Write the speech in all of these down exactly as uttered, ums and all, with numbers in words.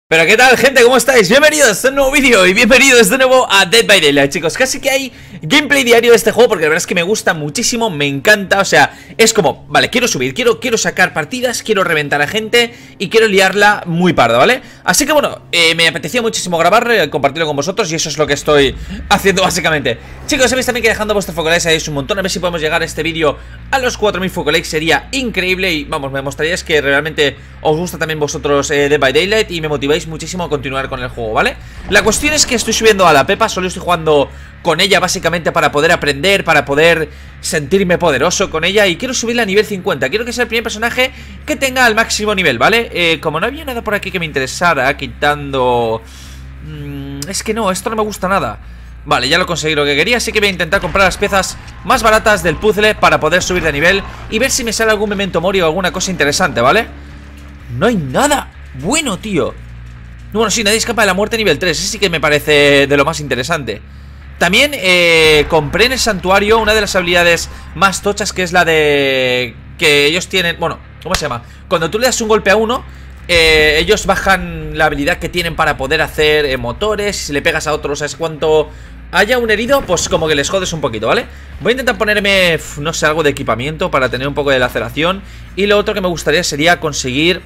Pero qué tal, gente, ¿cómo estáis? Bienvenidos a este nuevo vídeo y bienvenidos de nuevo a Dead by Daylight, chicos. Casi que hay gameplay diario de este juego porque la verdad es que me gusta muchísimo, me encanta. O sea, es como, vale, quiero subir, quiero, quiero sacar partidas, quiero reventar a gente y quiero liarla muy parda, ¿vale? Así que bueno, eh, me apetecía muchísimo grabar, eh, compartirlo con vosotros y eso es lo que estoy haciendo básicamente. Chicos, sabéis también que dejando vuestro focolikes ahí es un montón. A ver si podemos llegar a este vídeo a los cuatro mil focolikes, sería increíble. Y vamos, me mostraríais que realmente os gusta también vosotros eh, Dead by Daylight y me motiváis muchísimo a continuar con el juego, ¿vale? La cuestión es que estoy subiendo a la Pepa, solo estoy jugando con ella básicamente para poder aprender, para poder sentirme poderoso con ella y quiero subirla a nivel cincuenta, quiero que sea el primer personaje que tenga el máximo nivel, ¿vale? Eh, como no había nada por aquí que me interesara, quitando... Mm, es que no, esto no me gusta nada. Vale, ya lo conseguí lo que quería, así que voy a intentar comprar las piezas más baratas del puzzle para poder subir de nivel y ver si me sale algún memento mori o alguna cosa interesante, ¿vale? No hay nada bueno, tío. Bueno, sí, nadie escapa de la muerte nivel tres. Ese sí que me parece de lo más interesante. También eh, compré en el santuario una de las habilidades más tochas, que es la de... que ellos tienen... Bueno, ¿cómo se llama? Cuando tú le das un golpe a uno, eh, ellos bajan la habilidad que tienen para poder hacer eh, motores. Si le pegas a otros, ¿sabes cuánto? Haya un herido, pues como que les jodes un poquito, ¿vale? Voy a intentar ponerme, no sé, algo de equipamiento para tener un poco de laceración. Y lo otro que me gustaría sería conseguir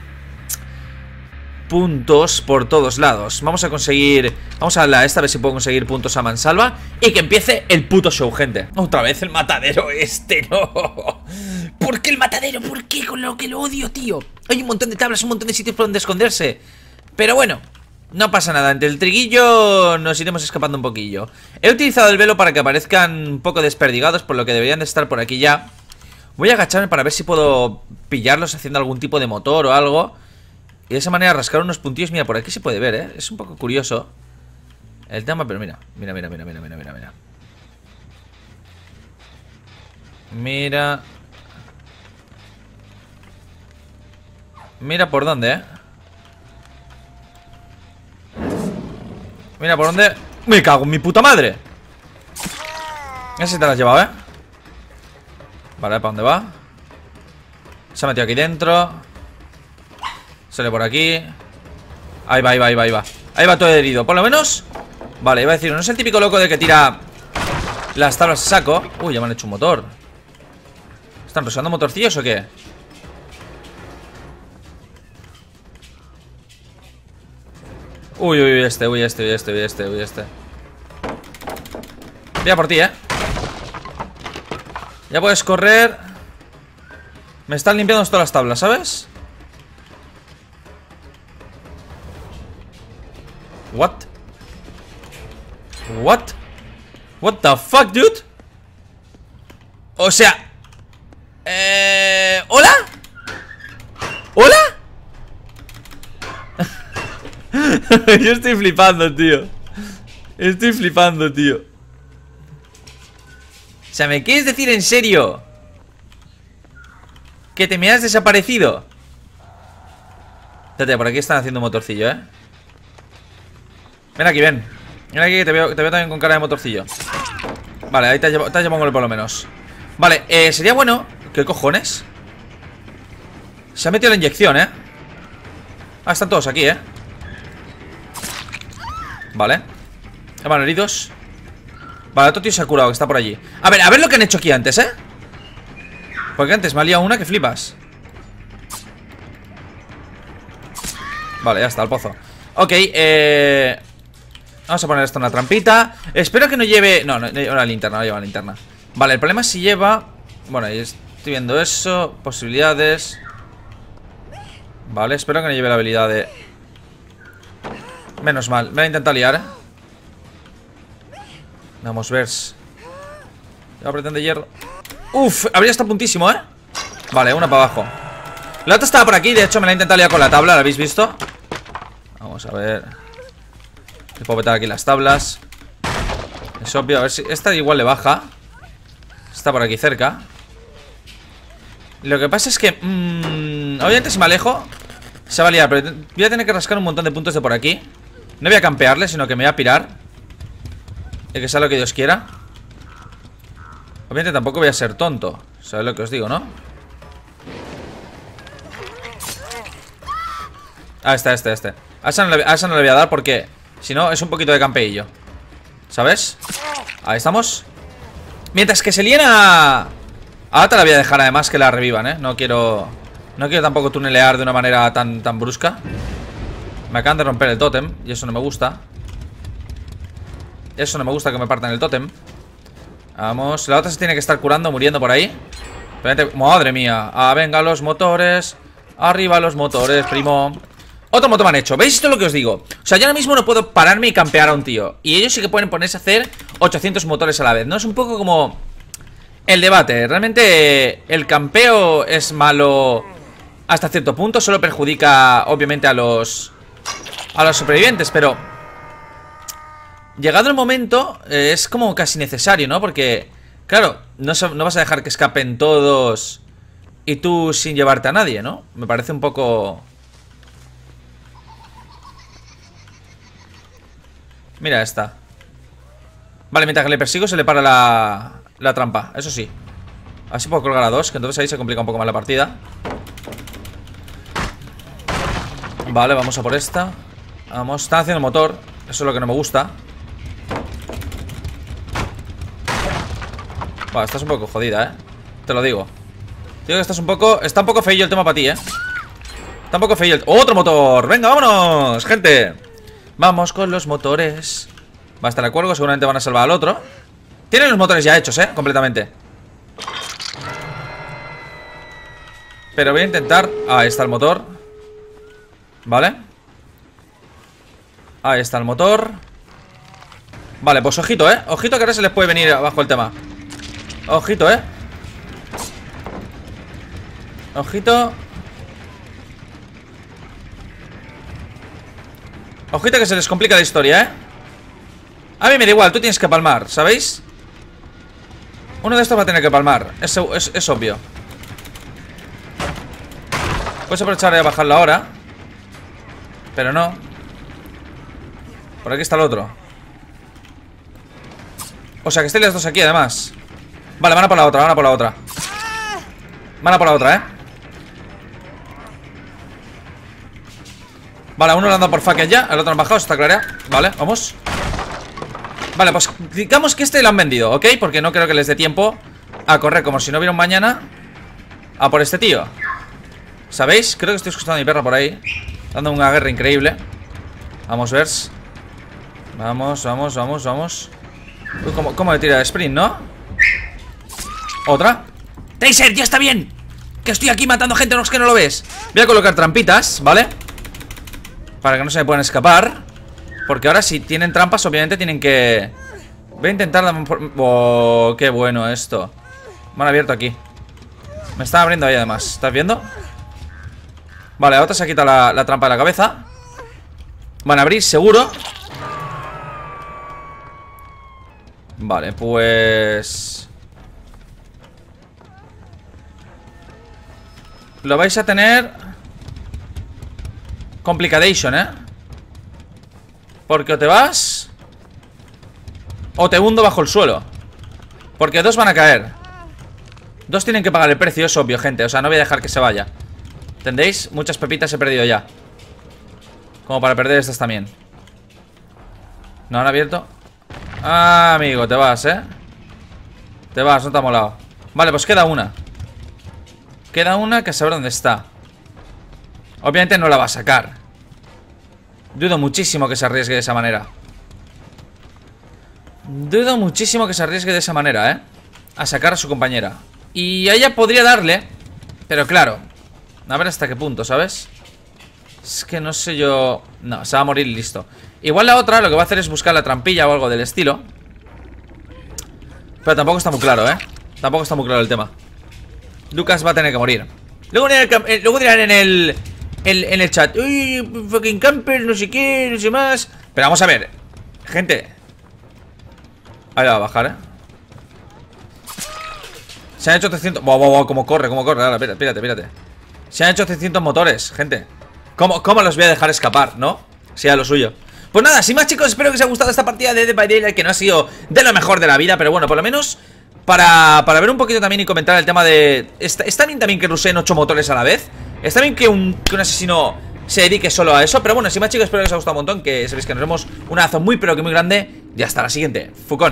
puntos por todos lados. Vamos a conseguir... Vamos a la esta, a ver si puedo conseguir puntos a mansalva. Y que empiece el puto show, gente. Otra vez el matadero este, no. ¿Por qué el matadero? ¿Por qué? Con lo que lo odio, tío. Hay un montón de tablas, un montón de sitios por donde esconderse. Pero bueno, no pasa nada. Entre el triguillo nos iremos escapando un poquillo. He utilizado el velo para que aparezcan un poco desperdigados, por lo que deberían de estar por aquí ya. Voy a agacharme para ver si puedo pillarlos haciendo algún tipo de motor o algo. Y de esa manera rascar unos puntillos. Mira, por aquí se puede ver, ¿eh? Es un poco curioso el tema, pero mira. Mira, mira, mira, mira, mira, mira, mira. Mira. Mira por dónde, ¿eh? Mira por dónde. Me cago en mi puta madre. Ese te lo has llevado, ¿eh? Vale, ¿para dónde va? Se ha metido aquí dentro. Sale por aquí. Ahí va, ahí va, ahí va, ahí va. Ahí va todo herido, por lo menos. Vale, iba a decir, no es el típico loco de que tira las tablas a saco. Uy, ya me han hecho un motor. ¿Están resonando motorcillos o qué? Uy, uy, uy, este, uy, este, uy, este, uy, este, uy, este. Voy a por ti, eh. Ya puedes correr. Me están limpiando todas las tablas, ¿sabes? What? What? What the fuck, dude? O sea... Eh... ¿Hola? ¿Hola? Yo estoy flipando, tío. Estoy flipando, tío. O sea, ¿me quieres decir en serio que te me has desaparecido? Espérate, por aquí están haciendo un motorcillo, ¿eh? Ven aquí, ven. Ven aquí que te veo, te veo también con cara de motorcillo. Vale, ahí te has llevado, te has llevado un golpe por lo menos. Vale, eh, sería bueno. ¿Qué cojones? Se ha metido la inyección, ¿eh? Ah, están todos aquí, ¿eh? Vale. Van heridos. Vale, otro tío se ha curado, que está por allí. A ver, a ver lo que han hecho aquí antes, ¿eh? Porque antes me ha liado una que flipas. Vale, ya está, al pozo. Ok, eh... vamos a poner esto en una trampita. Espero que no lleve... No, no, una linterna, no lleva linterna. Vale, el problema es si lleva... Bueno, ahí estoy viendo eso. Posibilidades. Vale, espero que no lleve la habilidad de... Menos mal, me voy a intentar liar, ¿eh? Vamos, vers. Ya pretende hierro. Uf, habría estado puntísimo, ¿eh? Vale, una para abajo. La otra estaba por aquí, de hecho me la he intentado liar con la tabla, ¿la habéis visto? Vamos a ver. Le puedo petar aquí las tablas. Es obvio, a ver si... Esta igual le baja. Está por aquí cerca. Lo que pasa es que... Mmm, obviamente si me alejo se va a liar, pero voy a tener que rascar un montón de puntos de por aquí. No voy a campearle, sino que me voy a pirar. Y que sea lo que Dios quiera. Obviamente tampoco voy a ser tonto. ¿Sabes lo que os digo, no? Ah, este, este, este. A esa, no le, a esa no le voy a dar porque si no es un poquito de campeillo, ¿sabes? Ahí estamos. Mientras que se liena. Ahora te la voy a dejar además que la revivan, ¿eh? No quiero... No quiero tampoco tunelear de una manera tan, tan brusca. Me acaban de romper el tótem y eso no me gusta. Eso no me gusta que me partan el tótem. Vamos, la otra se tiene que estar curando, muriendo por ahí. Madre mía. Ah, venga los motores. Arriba los motores, primo. Otro moto me han hecho, ¿veis esto es lo que os digo? O sea, yo ahora mismo no puedo pararme y campear a un tío. Y ellos sí que pueden ponerse a hacer ochocientos motores a la vez, ¿no? Es un poco como el debate. Realmente el campeo es malo hasta cierto punto. Solo perjudica, obviamente, a los A los supervivientes, pero llegado el momento, eh, es como casi necesario, ¿no? Porque, claro, no, no vas a dejar que escapen todos y tú sin llevarte a nadie, ¿no? Me parece un poco... Mira esta. Vale, mientras que le persigo se le para la, la trampa, eso sí. Así puedo colgar a dos, que entonces ahí se complica un poco más la partida. Vale, vamos a por esta. Vamos, están haciendo el motor. Eso es lo que no me gusta. Vale, estás un poco jodida, eh. Te lo digo. Digo que estás un poco... Está un poco feillo el tema para ti, eh. Está un poco feillo el... ¡Otro motor! ¡Venga, vámonos, gente! Vamos con los motores. Va a estar de acuerdo, seguramente van a salvar al otro. Tienen los motores ya hechos, eh, completamente. Pero voy a intentar... Ahí está el motor. Vale. Ahí está el motor. Vale, pues ojito, eh. Ojito que ahora se les puede venir abajo el tema. Ojito, eh. Ojito. Ojito que se les complica la historia, eh. A mí me da igual, tú tienes que palmar, ¿sabéis? Uno de estos va a tener que palmar. Es, es, es obvio. Puedes aprovechar y bajarlo ahora. Pero no. Por aquí está el otro. O sea que estén las dos aquí además. Vale, van a por la otra, van a por la otra. Van a por la otra, eh. Vale, uno le han dado por fucking ya. El otro han bajado, está claro. Vale, vamos. Vale, pues digamos que este lo han vendido, ¿ok? Porque no creo que les dé tiempo a correr como si no hubiera un mañana a por este tío. ¿Sabéis? Creo que estoy escuchando a mi perra por ahí dando una guerra increíble. Vamos, Vers. Vamos, vamos, vamos, vamos. Uy, ¿cómo, cómo le tira de sprint, no? Otra. Tracer, ya está bien. Que estoy aquí matando gente, no es que no lo ves. Voy a colocar trampitas, ¿vale? Para que no se me puedan escapar. Porque ahora si tienen trampas, obviamente tienen que... Voy a intentar... Oh, qué bueno esto. Me han abierto aquí. Me están abriendo ahí además, ¿estás viendo? Vale, la otra se ha quitado la, la trampa de la cabeza. Van a abrir, seguro. Vale, pues... Lo vais a tener complicadation, ¿eh? Porque o te vas o te hundo bajo el suelo. Porque dos van a caer. Dos tienen que pagar el precio, es obvio, gente. O sea, no voy a dejar que se vaya. ¿Entendéis? Muchas pepitas he perdido ya. Como para perder estas también. ¿No han abierto? Ah, amigo, te vas, ¿eh? Te vas, no te ha molado. Vale, pues queda una. Queda una que a saber dónde está. Obviamente no la va a sacar. Dudo muchísimo que se arriesgue de esa manera. Dudo muchísimo que se arriesgue de esa manera, ¿eh? A sacar a su compañera. Y a ella podría darle, pero claro, a ver hasta qué punto, ¿sabes? Es que no sé yo... No, se va a morir y listo. Igual la otra lo que va a hacer es buscar la trampilla o algo del estilo. Pero tampoco está muy claro, ¿eh? Tampoco está muy claro el tema. Lucas va a tener que morir. Luego, en el, luego dirán en el... En, en el chat, uy, fucking camper, no sé qué, no sé más. Pero vamos a ver, gente. Ahí va a bajar, eh. Se han hecho trescientos. Wow, wow, wow, cómo corre, cómo corre. Ahora, espérate, espérate, espérate. Se han hecho trescientos motores, gente. ¿Cómo, cómo los voy a dejar escapar, no? Sea lo suyo. Pues nada, sin más, chicos, espero que os haya gustado esta partida de Dead by Daylight, que no ha sido de lo mejor de la vida, pero bueno, por lo menos para, para ver un poquito también y comentar el tema de... Está, está bien también que ruseen ocho motores a la vez. Está bien que un, que un asesino se dedique solo a eso. Pero bueno, sin más chicos, espero que os haya gustado un montón, que sabéis que nos vemos un abrazo muy pero que muy grande y hasta la siguiente. Fucón.